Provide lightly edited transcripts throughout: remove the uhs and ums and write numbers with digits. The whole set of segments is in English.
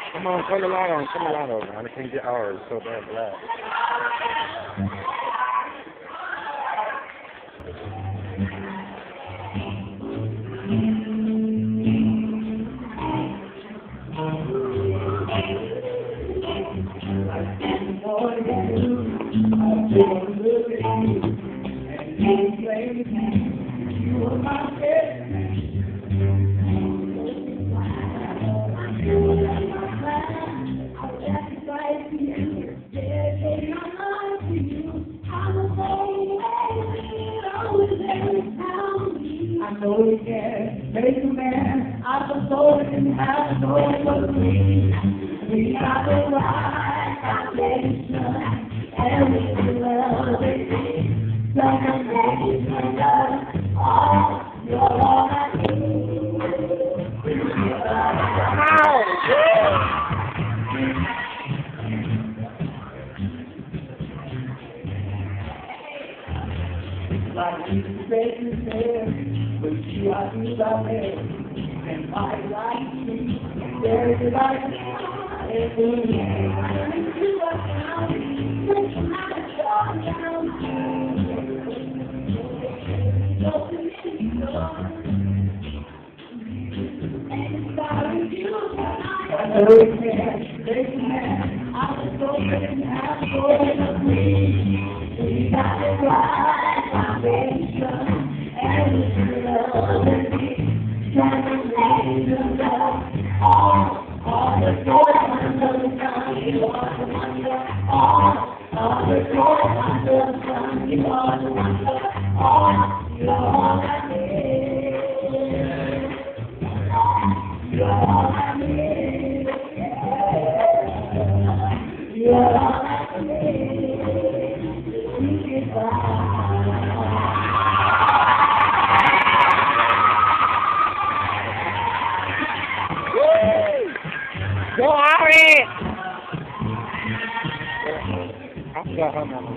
Come on, turn the light on. Turn the light on, man. I can't get ours. It's so damn black. I know you can make a man out of soul and have no agree. We got the right foundation and we can love it. Like a nation of all you're all I need. Like you say, but you are too loud, and my life is very light. Go, Ari! I forgot her name.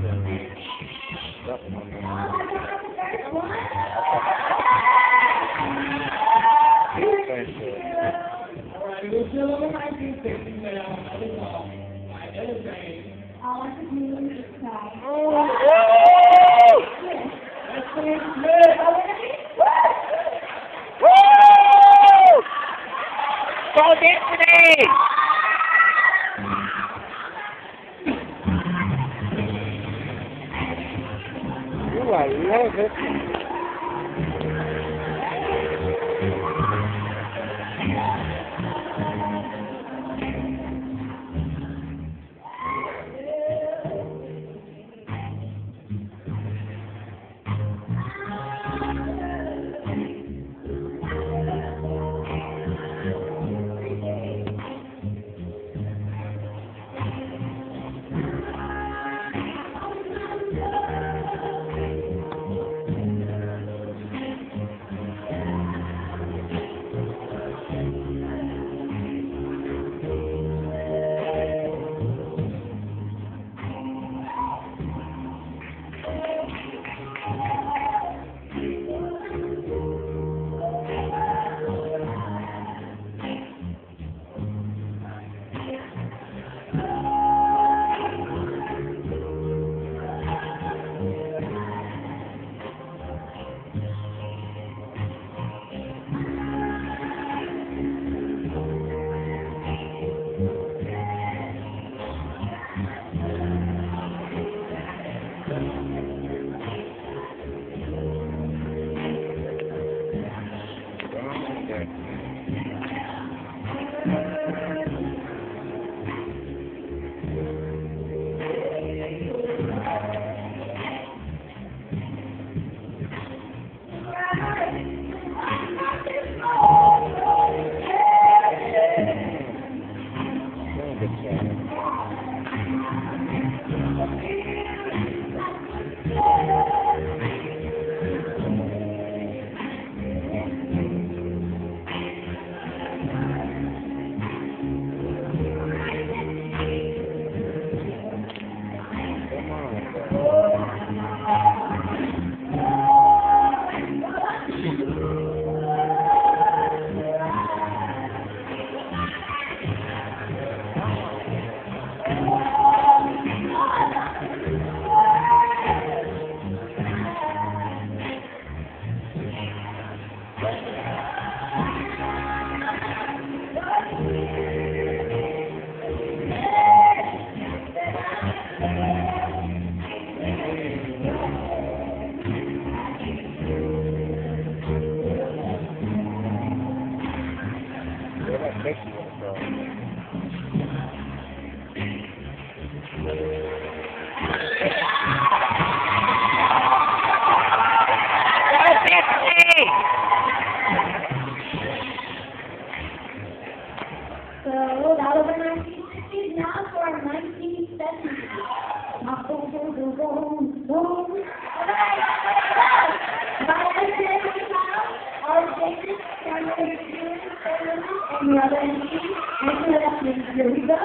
Go Destiny! Ooh, I love it. think you want to So that was the 1960s. Now for 1970s. Here we go.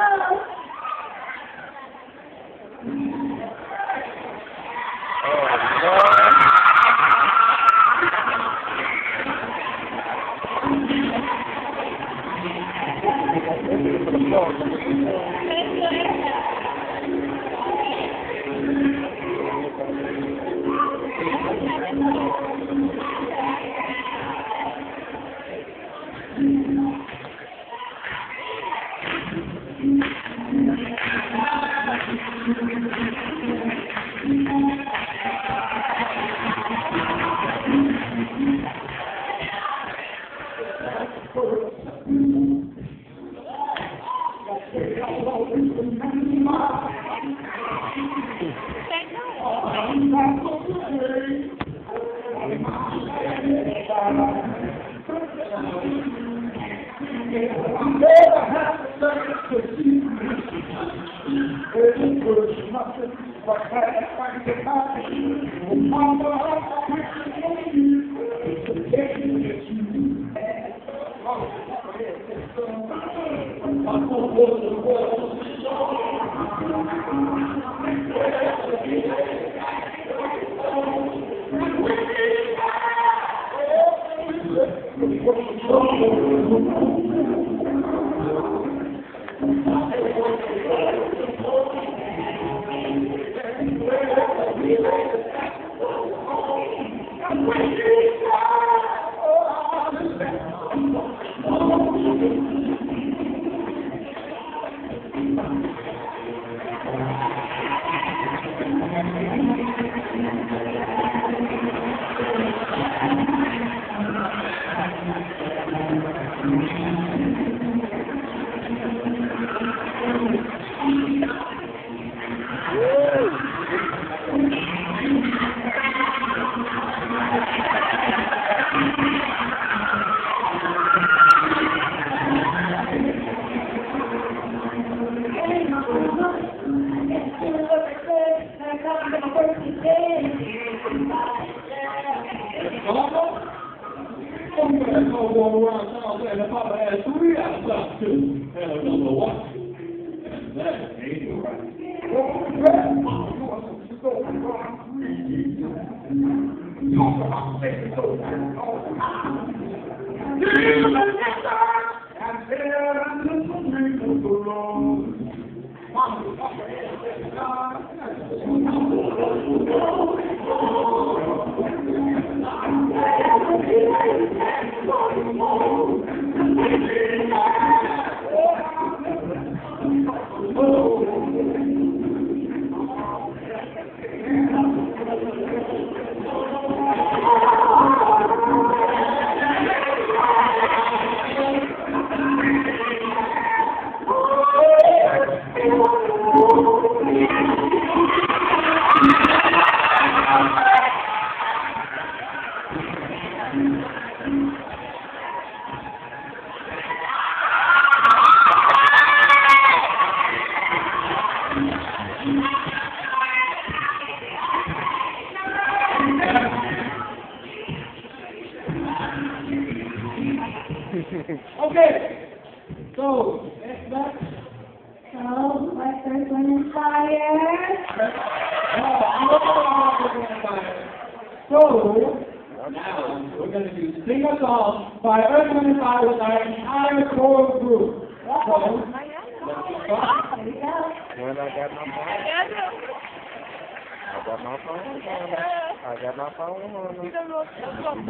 Okay, so next back. So, my first one is fire. So, now we're going to do sing a song by Earth, Wind and Fire with our entire core group. So, Here we go. When I got my phone, I got my phone on. I got my phone on.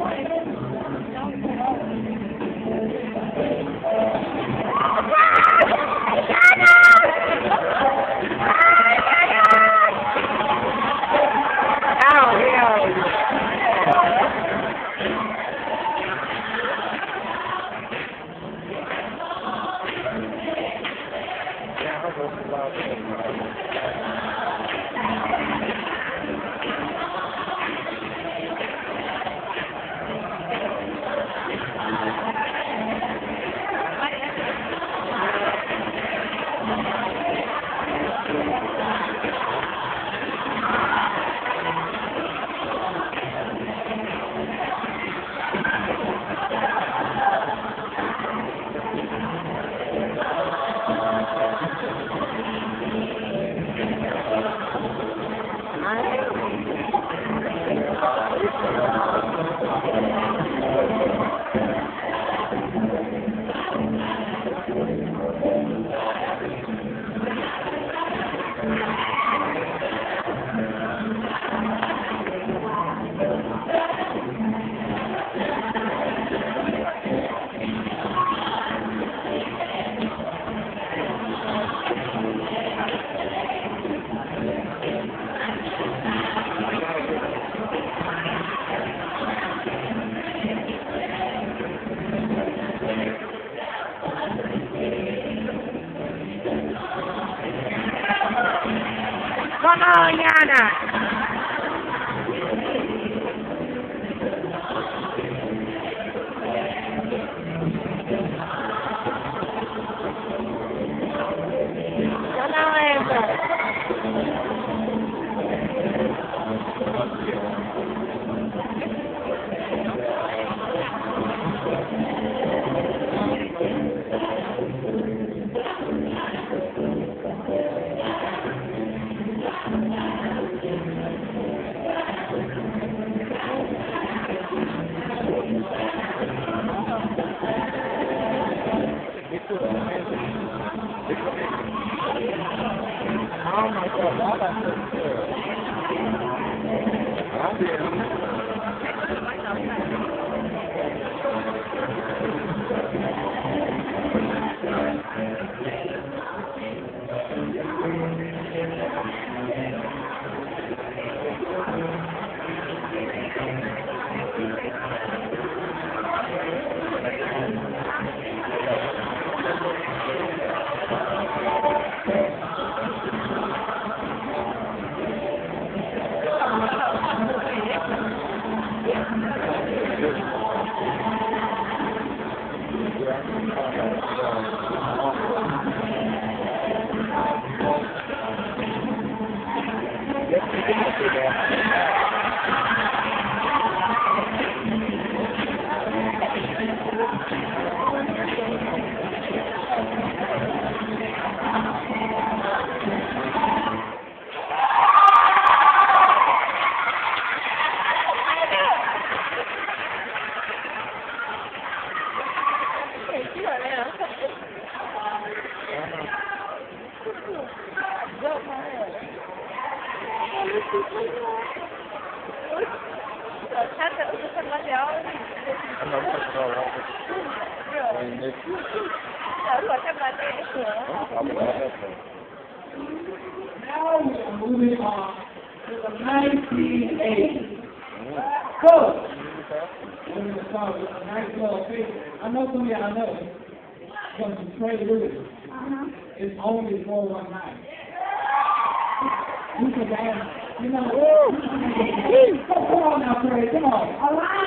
Come on, Yana. Come on, Amber. Oh my God, that's so good. I did. Now we are moving on to the 1980s. Good. We're going to start with a nice little thing. I know some of y'all know it. It's going to be Trey Lewis. It's only 419. You can dance. You know, come on now, Trey. Come on. All right.